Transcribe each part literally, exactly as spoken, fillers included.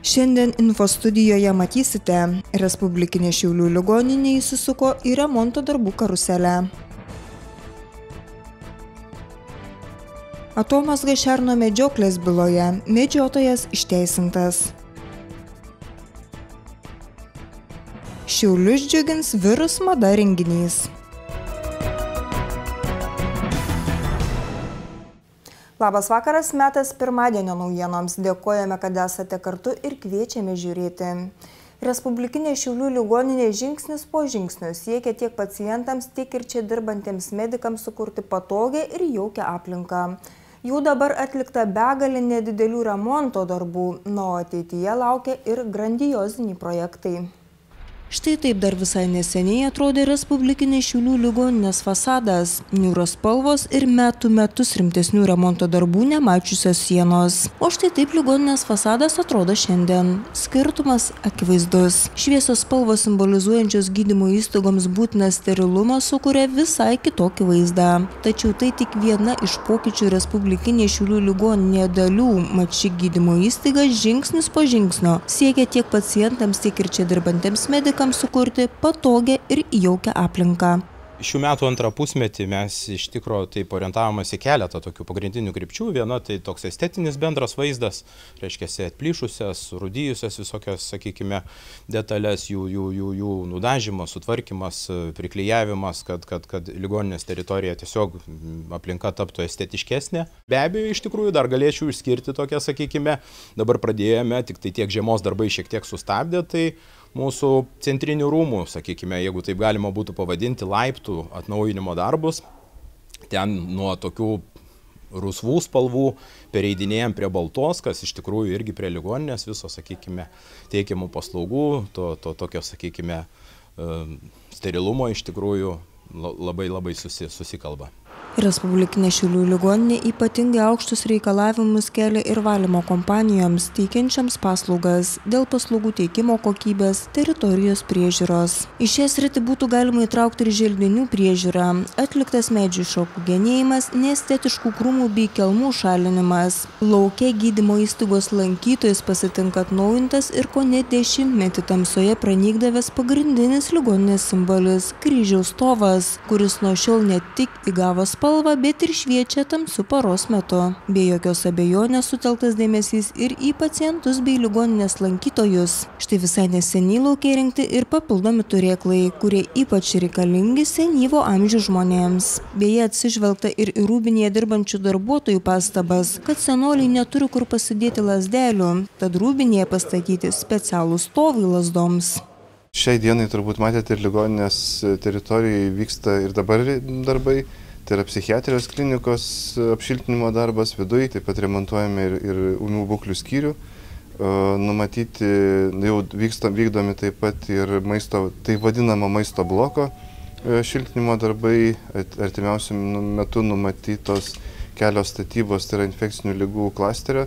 Šiandien info studijoje matysite, Respublikinė Šiaulių ligoninė įsisuko į remonto darbų karuselę. Atomazga šerno medžioklės byloje, medžiotojas išteisintas. Šiaulius džiugins Virus mada renginys. Labas vakaras, metas pirmadienio naujienoms. Dėkojame, kad esate kartu ir kviečiame žiūrėti. Respublikinė Šiaulių ligoninė žingsnis po žingsnio siekia tiek pacientams, tiek ir čia dirbantiems medikams sukurti patogią ir jaukią aplinką. Jau dabar atlikta begalė nedidelių remonto darbų, na, o ateityje laukia ir grandioziniai projektai. Štai taip dar visai neseniai atrodė Respublikinės Šiaulių ligoninės fasadas, niūros spalvos ir metų metus rimtesnių remonto darbų nemačiusios sienos. O štai taip ligoninės fasadas atrodo šiandien. Skirtumas akivaizdus. Šviesios spalvos simbolizuojančios gydymo įstaigoms būtiną sterilumą sukuria visai kitokį vaizdą. Tačiau tai tik viena iš pokyčių Respublikinės Šiaulių ligoninėje dalių, mat ši gydymo įstaiga žingsnis po žingsnio siekia tiek pacientams, tiek ir čia dirbantiems medikams sukurti patogią ir jaukią aplinką. Šių metų antrą pusmetį mes iš tikro taip orientavomės į keletą tokių pagrindinių krypčių. Viena tai toks estetinis bendras vaizdas, reiškia atplyšusias, surūdijusias visokias, sakykime, detalės, jų, jų, jų, jų nudažymas, sutvarkymas, priklijavimas, kad, kad, kad ligoninės teritorija tiesiog aplinka taptų estetiškesnė. Be abejo, iš tikrųjų dar galėčiau išskirti tokią, sakykime, dabar pradėjome, tik tai tiek žiemos darbai šiek tiek sustabdė, tai mūsų centrinių rūmų, sakykime, jeigu taip galima būtų pavadinti, laiptų atnaujinimo darbus. Ten nuo tokių rusvų spalvų pereidinėjom prie baltos, kas iš tikrųjų irgi prie ligoninės viso, sakykime, teikiamų paslaugų, to, to tokio, sakykime, sterilumo iš tikrųjų labai labai susi, susikalba. Respublikinė Šiaulių ligoninė ypatingai aukštus reikalavimus kelia ir valymo kompanijoms teikiančiams paslaugas dėl paslaugų teikimo kokybės, teritorijos priežiūros. Į šią sritį būtų galima įtraukti ir želdinių priežiūrą, atliktas medžių šakų genėjimas, neestetiškų krūmų bei kelmų šalinimas. Lauke gydymo įstaigos lankytojus pasitinka atnaujintas ir kone dešimtmetį tamsoje pranykdavęs pagrindinis ligoninės simbolis – kryžiaus stovas, kuris nuo šiol ne tik įgavo spalvą, bet ir šviečia tamsiu paros metu. Be jokios abejonės sutelktas dėmesys ir į pacientus bei ligoninės lankytojus. Štai visai neseniai lauke įrengti ir papildomi turėklai, kurie ypač reikalingi senyvo amžiaus žmonėms. Beje, atsižvelgta ir į rūbinėje dirbančių darbuotojų pastabas, kad senoliai neturi kur pasidėti lazdelių, tad rūbinėje pastatyti specialūs stovai lazdoms. Šiai dienai turbūt matėte ir ligoninės teritorijoje vyksta ir dabar darbai. Tai yra psichiatrijos klinikos apšiltinimo darbas viduje, taip pat remontuojame ir, ir ūmių būklių skyrių. Numatyti, jau vyksta, vykdomi taip pat ir maisto, tai vadinamo maisto bloko šiltinimo darbai. Artimiausiu metu numatytos kelios statybos, tai yra infekcinių ligų klasterio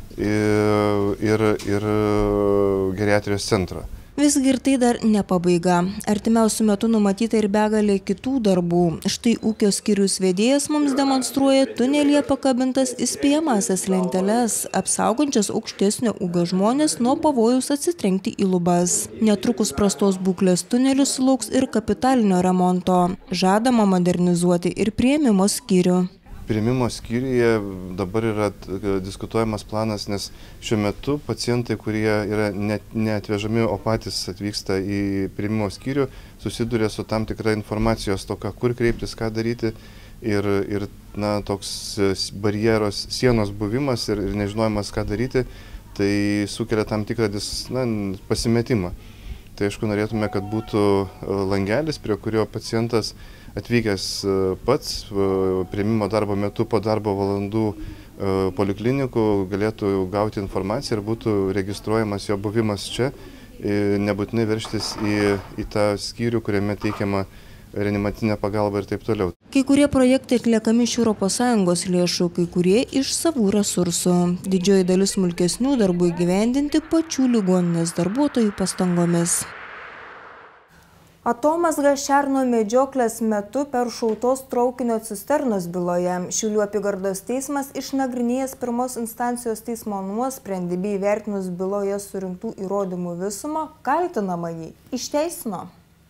ir, ir, ir geriatrijos centro. Visgi ir tai dar ne pabaiga. Artimiausiu metu numatyta ir begalė kitų darbų. Štai ūkio skyriaus vedėjas mums demonstruoja tunelyje pakabintas įspėjamąsias lenteles, apsaugančias aukštesnio ūgio žmonės nuo pavojaus atsitrenkti į lubas. Netrukus prastos būklės tunelius sulauks ir kapitalinio remonto. Žadama modernizuoti ir priėmimo skyrių. Priėmimo skyriuje dabar yra diskutuojamas planas, nes šiuo metu pacientai, kurie yra net, neatvežami, o patys atvyksta į priėmimo skyrių, susiduria su tam tikra informacijos toka, kur kreiptis, ką daryti ir, ir na, toks barjeros sienos buvimas ir, ir nežinojimas, ką daryti, tai sukelia tam tikrą na, pasimetimą. Tai aišku, norėtume, kad būtų langelis, prie kurio pacientas atvykęs pats priėmimo darbo metu po darbo valandų poliklinikų galėtų gauti informaciją ir būtų registruojamas jo buvimas čia, nebūtinai verštis į, į tą skyrių, kuriame teikiama reanimacinė pagalba ir taip toliau. Kai kurie projektai atliekami iš Europos Sąjungos lėšų, kai kurie iš savų resursų. Didžioji dalis smulkesnių darbų įgyvendinti pačių ligoninės darbuotojų pastangomis. Atomazga šerno medžioklės metu peršautos traukinio cisternos byloje. Šiaulių apygardos teismas išnagrinėjęs pirmos instancijos teismo nuosprendį bei įvertinus byloje surinktų įrodymų visumą, kaltinamąjį išteisino.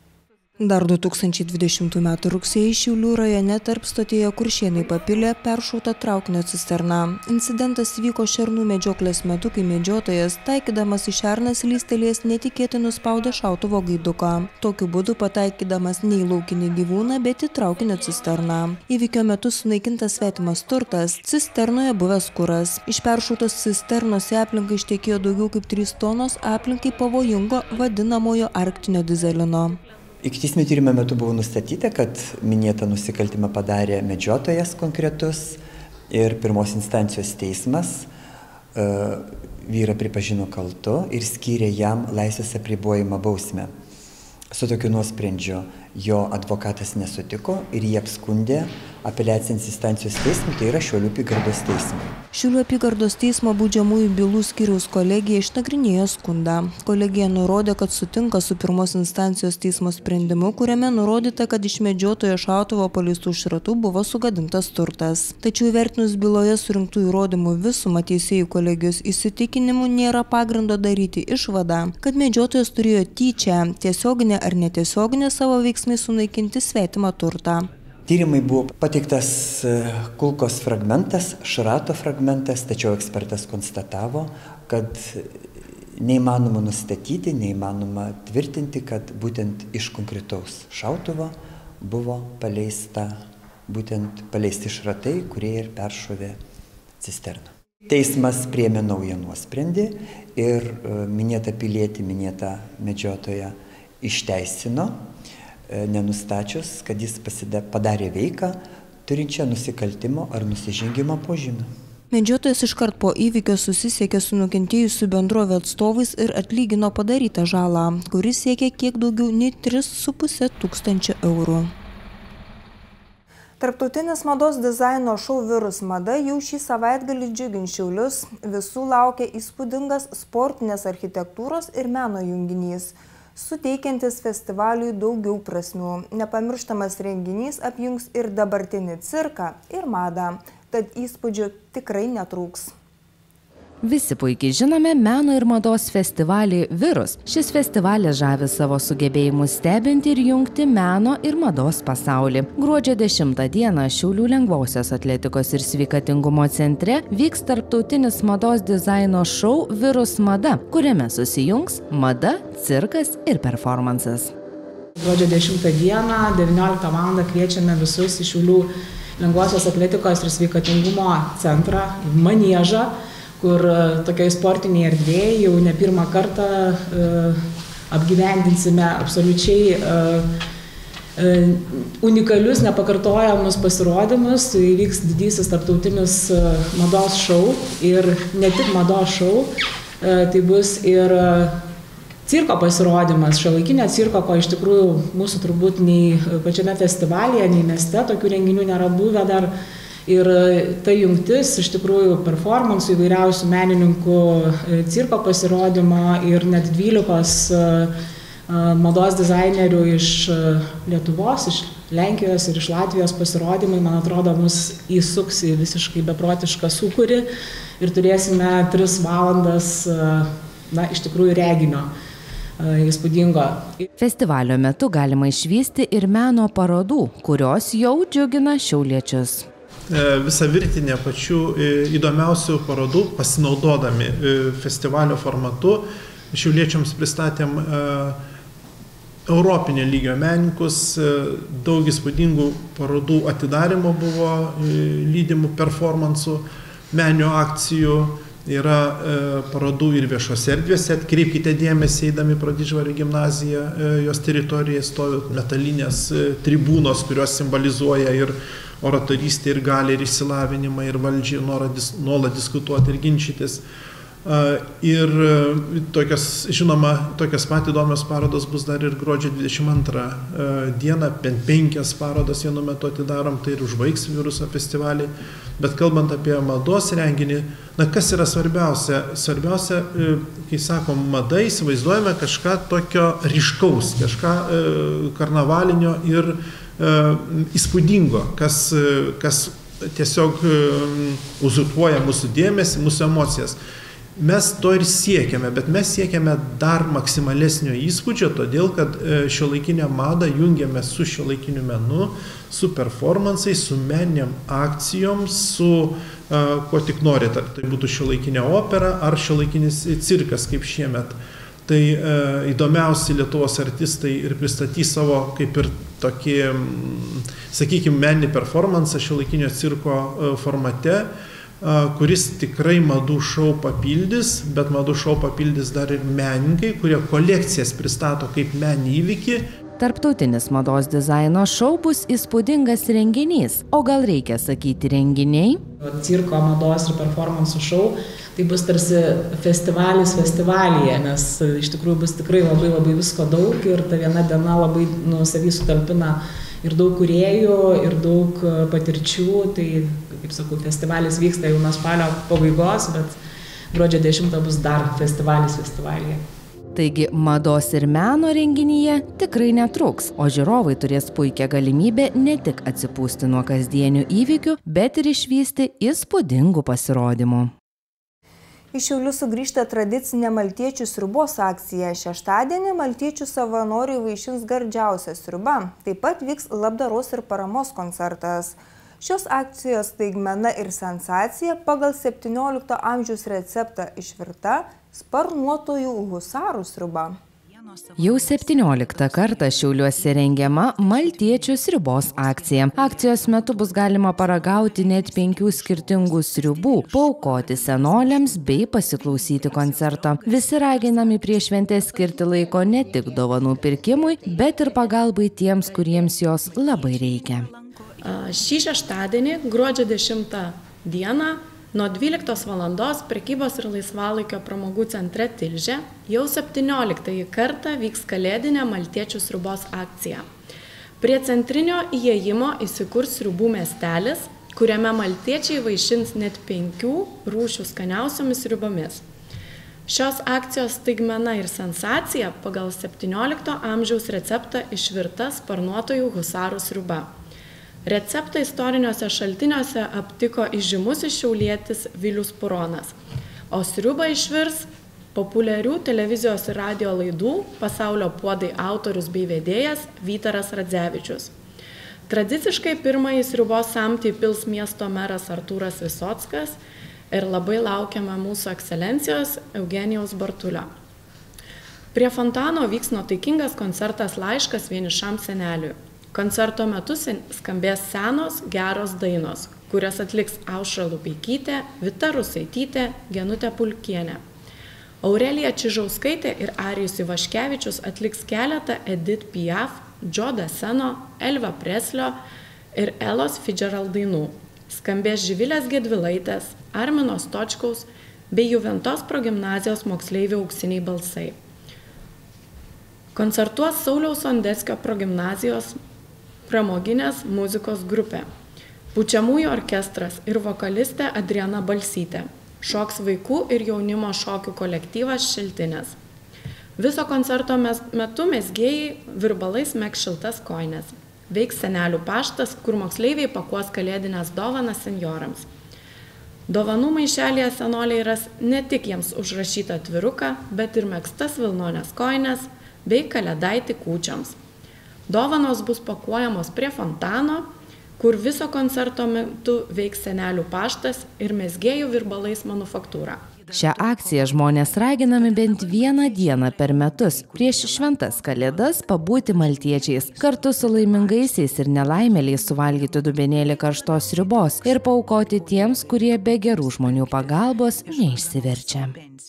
Dar du tūkstančiai dvidešimtų metų rugsėjį Šiaulių rajone tarpstotyje Kuršėnai Papilė peršauta traukinio cisterna. Incidentas vyko šernų medžioklės metu, kai medžiotojas, taikydamas į šerną slystelės, netikėtai nuspaudė šautuvo gaiduką. Tokiu būdu pataikydamas ne į laukinį gyvūną, bet į traukinio cisterną. Įvykio metu sunaikintas svetimas turtas, cisternoje buvęs kuras. Iš peršautos cisternos į aplinką ištekėjo daugiau kaip trys tonos aplinkai pavojingo vadinamojo arktinio dizelino. Ikiteisminio tyrimo metu buvo nustatyta, kad minėtą nusikaltimą padarė medžiotojas konkretus ir pirmos instancijos teismas e, vyrą pripažino kaltu ir skyrė jam laisvės apribojimo bausmę. Su tokiu nuosprendžiu jo advokatas nesutiko ir jį apskundė apeliacinės instancijos teismui, tai yra Šiaulių apygardos teismui. Šiaulių apygardos teismo baudžiamųjų bylų skyriaus kolegija išnagrinėjo skundą. Kolegija nurodė, kad sutinka su pirmos instancijos teismo sprendimu, kuriame nurodyta, kad iš medžiotojo šautuvo paleistų šratų buvo sugadintas turtas. Tačiau įvertinus byloje surinktų įrodymų visumą, teisėjų kolegijos įsitikinimu nėra pagrindo daryti išvadą, kad medžiotojas turėjo tyčia, tiesioginė ar netiesioginė savo veiksmai sunaikinti svetimą turtą. Tyrimai buvo pateiktas kulkos fragmentas, šrato fragmentas, tačiau ekspertas konstatavo, kad neįmanoma nustatyti, neįmanoma tvirtinti, kad būtent iš konkretaus šautuvo buvo paleista, būtent paleisti šratai, kurie ir peršovė cisterną. Teismas priėmė naują nuosprendį ir minėtą pilietį, minėtą medžiotoją išteisino, nenustačius, kad jis padarė veiką, turinčią nusikaltimo ar nusižengimo požymį. Medžiotojas iškart po įvykio susisiekė su nukentėjusių bendrovė atstovais ir atlygino padarytą žalą, kuris siekė kiek daugiau nei tris su puse tūkstančio eurų. Tarptautinis mados dizaino šou Virus mada jau šį savaitgalį džiugins Šiaulius. Visų laukia įspūdingas sportinės architektūros ir meno junginys, suteikiantis festivaliui daugiau prasmių. Nepamirštamas renginys apjungs ir dabartinį cirką, ir madą, tad įspūdžių tikrai netrūks. Visi puikiai žinome meno ir mados festivalį Virus. Šis festivalis žavi savo sugebėjimu stebinti ir jungti meno ir mados pasaulį. Gruodžio dešimtą dieną Šiaulių lengvosios atletikos ir sveikatingumo centre vyks tarptautinis mados dizaino šou Virus mada, kuriame susijungs mada, cirkas ir performansas. Gruodžio dešimtą dieną, devynioliktą valandą kviečiame visus į Šiaulių lengvosios atletikos ir sveikatingumo centrą, maniežą, kur tokiai sportiniai erdvėjai jau ne pirmą kartą uh, apgyvendinsime absoliučiai uh, uh, unikalius, nepakartojamus pasirodymus. Įvyks didysis tarptautinis uh, mados šou ir ne tik mados šou, uh, tai bus ir uh, cirko pasirodymas, šiuolaikinio cirko, ko iš tikrųjų mūsų turbūt nei pačiame festivalyje, nei mieste tokių renginių nėra buvę dar. Ir ta jungtis iš tikrųjų performansų įvairiausių menininkų, cirko pasirodymo ir net dvylikos mados dizainerių iš Lietuvos, iš Lenkijos ir iš Latvijos pasirodymai, man atrodo, mus įsuks į visiškai beprotišką sūkurį ir turėsime tris valandas, na, iš tikrųjų reginio įspūdingo. Festivalio metu galima išvysti ir meno parodų, kurios jau džiugina šiauliečius. Visą virtinę pačių įdomiausių parodų, pasinaudodami festivalio formatu, šiauliečiams pristatėm europinio lygio menininkus, daug įspūdingų parodų atidarimo buvo lydimų performansų, meninių akcijų, yra parodų ir viešose erdvėse. Atkreipkite dėmesį, eidami pro Didždvario gimnaziją, jos teritorijoje stovi metalinės tribūnos, kurios simbolizuoja ir oratorystę, ir galią, ir išsilavinimą, ir valdžią, ir norą dis, nuolat diskutuoti ir ginčytis. Ir tokios, žinoma, tokios pat įdomios parodos bus dar ir gruodžio dvidešimt antrą dieną, bent penkias parodas vienu metu atidarom, tai ir užbaigs Viruso festivalį. Bet kalbant apie mados renginį, Na, kas yra svarbiausia? Svarbiausia, kai sakom, mada, įsivaizduojame kažką tokio ryškaus, kažką karnavalinio ir įspūdingo, kas, kas tiesiog uzurpuoja mūsų dėmesį, mūsų emocijas. Mes to ir siekiame, bet mes siekiame dar maksimalesnio įspūdžio, todėl kad šiuolaikinę madą jungiame su šiuolaikiniu menu, su performansais, su meniniam akcijom, su uh, ko tik norite. Tai būtų šiuolaikinė opera ar šiuolaikinis cirkas kaip šiemet. Tai uh, įdomiausi Lietuvos artistai ir pristatys savo kaip ir tokį, sakykime, meninį performansą šiuolaikinio cirko uh, formate, kuris tikrai madų šou papildys, bet madų šou papildys dar ir menininkai, kurie kolekcijas pristato kaip meninį įvykį. Tarptautinis mados dizaino šou bus įspūdingas renginys, o gal reikia sakyti renginiai? Cirko, mados ir performansų šou tai bus tarsi festivalis festivalyje, nes iš tikrųjų bus tikrai labai labai visko daug ir ta viena diena labai nu, savy sutalpina ir daug kūrėjų, ir daug patirčių, tai, kaip sakau, festivalis vyksta jau nuo spalio pabaigos, bet gruodžio dešimtą bus dar festivalis festivalyje. Taigi mados ir meno renginyje tikrai netruks, o žiūrovai turės puikią galimybę ne tik atsipūsti nuo kasdienių įvykių, bet ir išvysti įspūdingų pasirodymų. Iš Šiaulių sugrįžta tradicinė maltiečių sriubos akcija. Šeštadienį maltiečių savanoriai vaišins gardžiausią sriubą. Taip pat vyks labdaros ir paramos koncertas. Šios akcijos staigmena ir sensacija pagal septyniolikto amžiaus receptą išvirta sparnuotojų husarų sriuba. Jau septynioliktą kartą Šiauliuose rengiama maltiečių sriubos akcija. Akcijos metu bus galima paragauti net penkių skirtingų sriubų, paaukoti senoliams bei pasiklausyti koncerto. Visi raginami prieš šventės skirti laiko ne tik dovanų pirkimui, bet ir pagalbai tiems, kuriems jos labai reikia. Šį šeštadienį, gruodžio dešimtą dieną, nuo dvyliktos valandos prekybos ir laisvalaikio pramogų centre Tilžė jau septynioliktąjį kartą vyks kalėdinė maltiečių sriubos akcija. Prie centrinio įėjimo įsikurs sriubų miestelis, kuriame maltiečiai vaišins net penkių rūšių skaniausiomis sriubomis. Šios akcijos staigmena ir sensacija pagal septyniolikto amžiaus receptą išvirta sparnuotojų husarų sriuba. Receptą istoriniuose šaltiniuose aptiko įžymusis šiaulietis Vilius Puronas, o sriubą išvirs populiarių televizijos ir radio laidų Pasaulio puodai autorius bei vedėjas Vytaras Radzevičius. Tradiciškai pirmąjį sriubos samtį pils miesto meras Artūras Visockas ir labai laukiame mūsų ekscelencijos Eugenijaus Bartulio. Prie fontano vyks nuotaikingas koncertas Laiškas vienišam seneliui. Koncerto metu skambės senos, geros dainos, kurias atliks Aušra Lupeikytė, Vita Rusaitytė, Genutė Pulkienė. Aurelija Čižauskaitė ir Arijus Ivaškevičius atliks keletą Edith Piaf, Joe Daseno, Elvio Preslio ir Elos Fitzgerald dainų. Skambės Živilės Gedvilaitės, Armino Stočkaus bei Juventos progimnazijos moksleivių auksiniai balsai. Koncertuos Sauliaus Sondeckio progimnazijos pramoginės muzikos grupė, pučiamųjų orkestras ir vokalistė Adriana Balsytė, šoks vaikų ir jaunimo šokių kolektyvas Šiltinės. Viso koncerto metu mezgėjai virbalais meks šiltas kojines. Veiks senelių paštas, kur moksleiviai pakuos kalėdinės dovanas senjorams. Dovanų maišelėje senoliai ras ne tik jiems užrašytą atviruką, bet ir megztas vilnonės kojines bei kalėdaitį kūčiams. Dovanos bus pakuojamos prie fontano, kur viso koncerto metu veiks senelių paštas ir mezgėjų virbalais manufaktūra. Šią akciją žmonės raginami bent vieną dieną per metus prieš šventas kalėdas pabūti maltiečiais, kartu su laimingaisiais ir nelaimėliais suvalgyti dubenėlį karštos sriubos ir paaukoti tiems, kurie be gerų žmonių pagalbos neišsiverčia.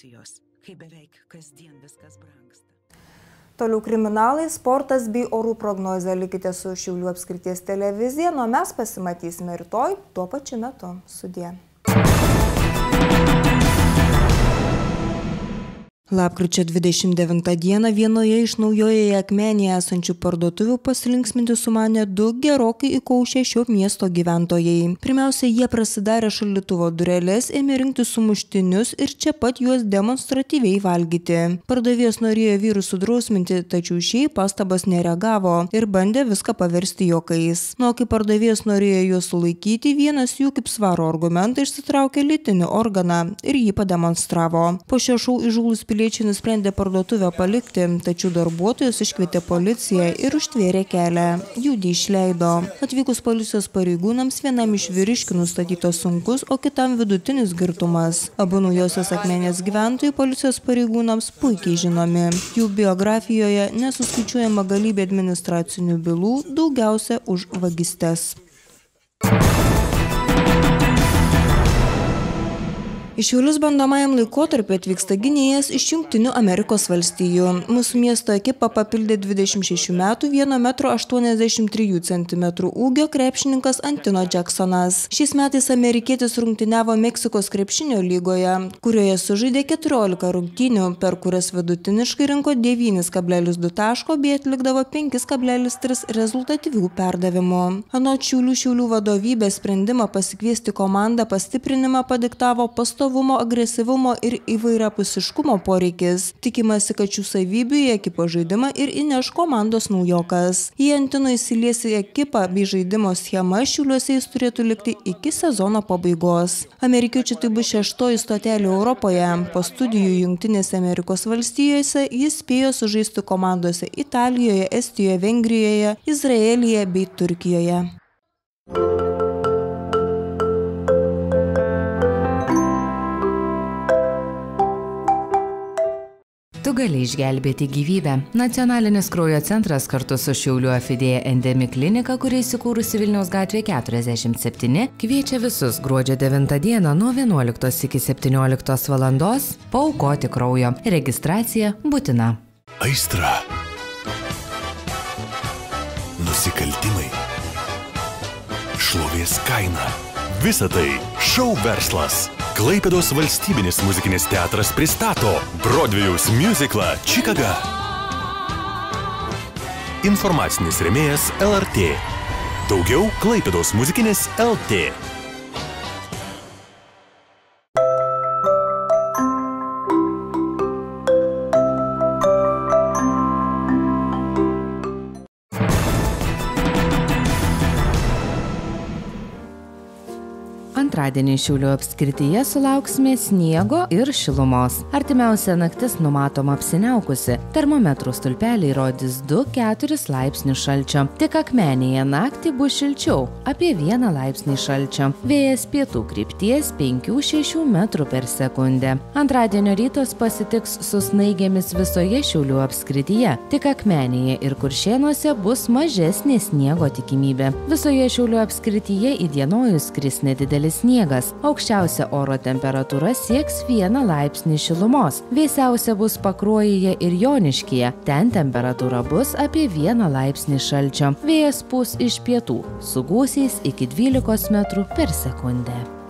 Toliau kriminalai, sportas bei orų prognozė. Likite su Šiaulių apskrities televizija, o mes pasimatysime rytoj tuo pačiu metu. Sudie. Lapkričio dvidešimt devintą dieną vienoje iš Naujojoje Akmenėje esančių parduotuvių pasilinksminti sumanė du gerokai įkaušę šio miesto gyventojai. Pirmiausia, jie prasidarė šaldytuvo dureles, ėmė rinkti sumuštinius ir čia pat juos demonstratyviai valgyti. Pardavėjas norėjo vyrus sudrausminti, tačiau šie pastabas nereagavo ir bandė viską paversti juokais. Nu, kai pardavėjas norėjo juos sulaikyti, vienas jų kaip svaro argumentą išsitraukė lytinį organą ir jį pademonstravo. Po šio šou įžūlūs piliečiai nusprendė parduotuvę palikti, tačiau darbuotojus iškvietė policiją ir užtvėrė kelią. Jų neišleido. Atvykus policijos pareigūnams vienam iš vyriškių nustatytas sunkus, o kitam vidutinis girtumas. Abu Naujosios Akmenės gyventojai policijos pareigūnams puikiai žinomi. Jų biografijoje nesuskaičiuojama galybė administracinių bylų, daugiausia už vagystes. Į Šiaulius bandomajam laikotarpiu atvyksta gynėjas iš Jungtinių Amerikos valstijų. Mūsų miesto ekipą papildė dvidešimt šešių metų, vieno metro aštuoniasdešimt trijų centimetrų ūgio krepšininkas Antino Jacksonas. Šiais metais amerikietis rungtyniavo Meksikos krepšinio lygoje, kurioje sužaidė keturiolika rungtynių, per kurias vidutiniškai rinko devynis kablelis du taško bei atlikdavo penkis kablelis tris rezultatyvių perdavimų. Anot Šiaulių Šiaulių vadovybės sprendimą pasikviesti komandą pastiprinimą padiktavo pastovumo, agresyvumo ir įvairiapusiškumo poreikis. Tikimasi, kad šių savybių į ekipos žaidimą ir įneš komandos naujokas. Į Antino įsilies į ekipą bei žaidimo schemą Šiauliuose jis turėtų likti iki sezono pabaigos. Amerikiečių tai bus šeštoji stotelė Europoje. Po studijų Jungtinėse Amerikos valstijose jis spėjo sužaisti komandose Italijoje, Estijoje, Vengrijoje, Izraelyje bei Turkijoje. Tu gali išgelbėti gyvybę. Nacionalinis kraujo centras kartu su Šiaulių Afidėja Endemi klinika, kuri įsikūrusi Vilniaus gatvė keturiasdešimt septyni, kviečia visus gruodžio devintą dieną nuo vienuoliktos iki septynioliktos valandos paaukoti kraujo. Registracija būtina. Aistra. Nusikaltimai. Šlovės kaina. Visa tai šou verslas. Klaipėdos valstybinis muzikinis teatras pristato Brodvėjaus miuziklą Čikaga. Informacinis rėmėjas L R T. Daugiau Klaipėdos muzikinis L T. Antradienį Šiaulių apskrityje sulauksime sniego ir šilumos. Artimiausia naktis numatoma apsiniaukusi. Termometrų stulpeliai rodys du keturis laipsnius šalčio. Tik Akmenėje naktį bus šilčiau, apie vieną laipsnį šalčio. Vėjas pietų krypties penkių šešių metrų per sekundę. Antradienio rytos pasitiks su snaigėmis visoje Šiaulių apskrityje. Tik Akmenėje ir Kuršėnuose bus mažesnė sniego tikimybė. Visoje Šiaulių apskrityje įdienojus kris nedidelis sniegas. Aukščiausia oro temperatūra sieks vieną laipsnį šilumos. Vėsiausia bus Pakruojyje ir Joniškyje. Ten temperatūra bus apie vieną laipsnį šalčio. Vėjas pūs iš pietų, su gūsiais iki dvylikos metrų per sekundę.